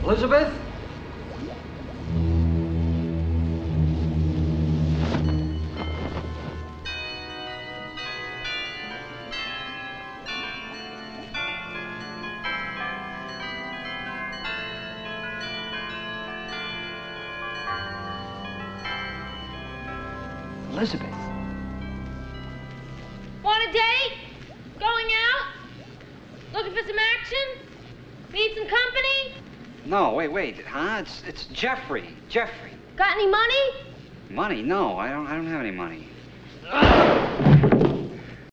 Elizabeth? Elizabeth. Want a date? Going out? Looking for some action? Need some company? No, wait, huh? It's Jeffrey. Jeffrey. Got any money? Money? No, I don't have any money.